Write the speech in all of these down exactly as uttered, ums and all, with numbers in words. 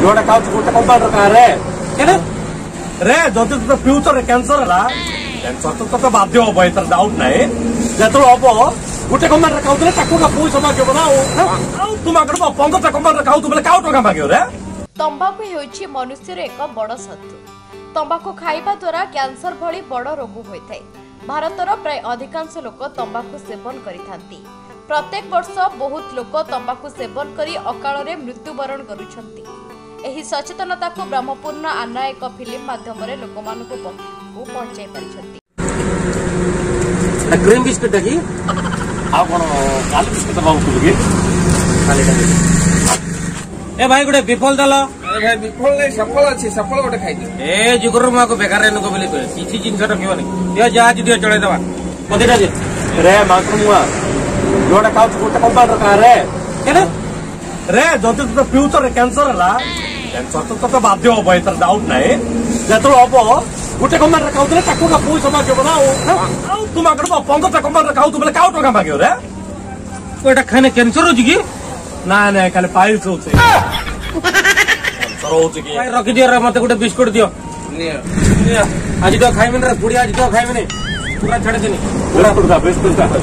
जोड़ा खाऊ गोटे कंपाउंडर कहाँ रे केने रे जदि तो फ्यूचर कैंसर है कैंसर तो तो बाध्य हम एतर डाउट नहीं जत हम गोटे कंपाउंडर खाऊ ताको का पैसा मागे ना तुम आगे पंद्रह कंपाउंडर खाऊ बोले क्या टका मागे रे। तंबाकू हेउछि मनुष्यर एक बड़ शत्रु। तंबाकू खाइबा द्वारा कैंसर भली बड़ रोग होइथाय। भारतर प्राय अधिकांश लोक तंबाकू सेवन करिथांती। प्रत्येक वर्ष बहुत लोक तंबाकू सेवन करी अकाल रे मृत्युवरण करुछंती। एही सचेतनता को ब्रह्मपुर आना एक फिल्म माध्यम रे लोकमानकु पहुंचाई परिछंती। क्रीम बिस्किट की आ कोन काली बिस्किट बाबू के खाली ए भाई गोटे विफल दल ए भाई विफल नहीं सफल अच्छी सफल गोटे खाई दे ए जुगर मा को बेकार नको बोली तो किछि जिंस रखिबो नहीं दियो जहाज दियो चढ़े दवा कदिटा दे रे मात्र मुआ जोड़ा खाऊ गोटे कंपाउंडर कहाँ रे केने रे जदि तो फ्यूचर कैंसर है कैंसर तो तो बाध्य हम एतर डाउट नहीं जत हम गोटे कंपाउंडर खाऊ ताको का पैसा मागे ना तुम आगे पंद्रह कंपाउंडर खाऊ बोले क्या टका मागे रे कोटा खाने कैंसर हो कि ना ना खाली पाइल्स होचे कैंसर होचे कि भाई रखि दियो रे मते गोटे बिस्कुट दियो निया आज तो खाइबे रे पुड़ी आज तो खाइबे नहीं पूरा छाड़ देनी पूरा पूरा बिस्कुट का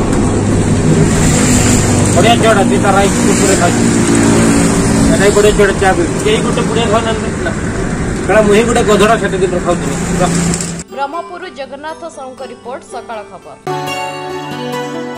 बढ़िया जोड़ा सीता राई पूरे खाई एटाई बढ़िया जोड़ा चा भी केई गोटे पुड़िया खाउ नन कला मुही गोटे गधड़ा छाटे दिन खाउतनी। ब्रह्मपुर जगन्नाथ साहू का रिपोर्ट सकाळ खबर।